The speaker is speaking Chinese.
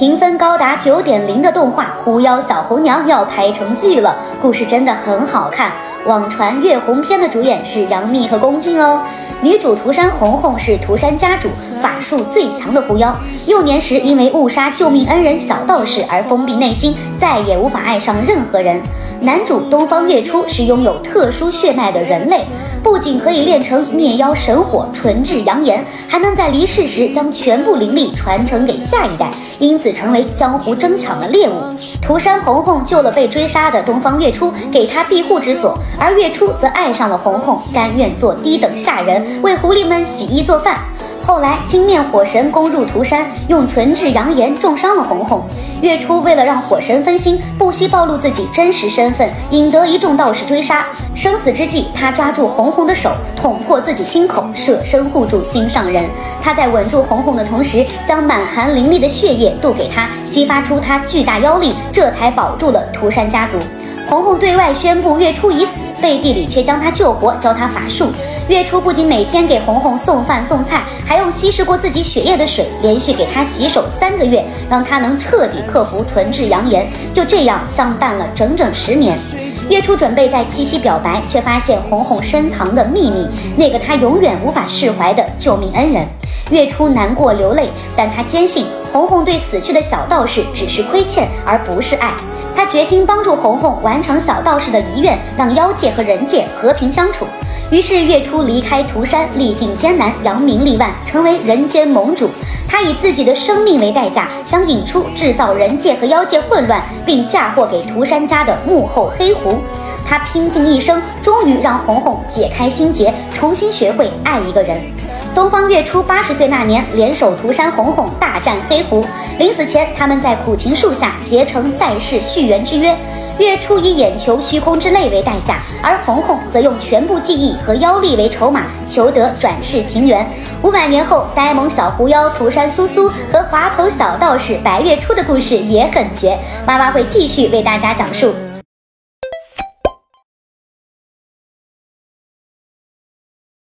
评分高达9.0的动画《狐妖小红娘》要拍成剧了，故事真的很好看。网传月红篇的主演是杨幂和龚俊哦。女主涂山红红是涂山家主，法术最强的狐妖。幼年时因为误杀救命恩人小道士而封闭内心，再也无法爱上任何人。男主东方月初是拥有特殊血脉的人类，不仅可以练成灭妖神火纯质阳炎，还能在离世时将全部灵力传承给下一代，因此成为江湖争抢的猎物。涂山红红救了被追杀的东方月初，给他庇护之所，而月初则爱上了红红，甘愿做低等下人，为狐狸们洗衣做饭。后来金面火神攻入涂山，用纯质阳炎重伤了红红。月初为了让火神分心，不惜暴露自己真实身份，引得一众道士追杀。生死之际，他抓住红红的手，捅破自己心口，舍身护住心上人。他在稳住红红的同时，将满含灵力的血液渡给他，激发出他巨大妖力，这才保住了涂山家族。红红对外宣布月初已死，背地里却将他救活，教他法术。月初不仅每天给红红送饭送菜，还用稀释过自己血液的水连续给他洗手3个月，让他能彻底克服纯质阳炎。就这样相伴了整整10年。月初准备在七夕表白，却发现红红深藏的秘密，那个他永远无法释怀的救命恩人。月初难过流泪，但他坚信红红对死去的小道士只是亏欠，而不是爱。他决心帮助红红完成小道士的遗愿，让妖界和人界和平相处。于是月初离开涂山，历尽艰难，扬名立万，成为人间盟主。他以自己的生命为代价，将引出制造人界和妖界混乱，并嫁祸给涂山家的幕后黑狐。他拼尽一生，终于让红红解开心结，重新学会爱一个人。东方月初80岁那年，联手涂山红红大战黑狐。临死前，他们在苦情树下结成再世续缘之约。月初以眼球虚空之泪为代价，而红红则用全部记忆和妖力为筹码，求得转世情缘。500年后，呆萌小狐妖涂山苏苏和滑头小道士白月初的故事也很绝，妈妈会继续为大家讲述。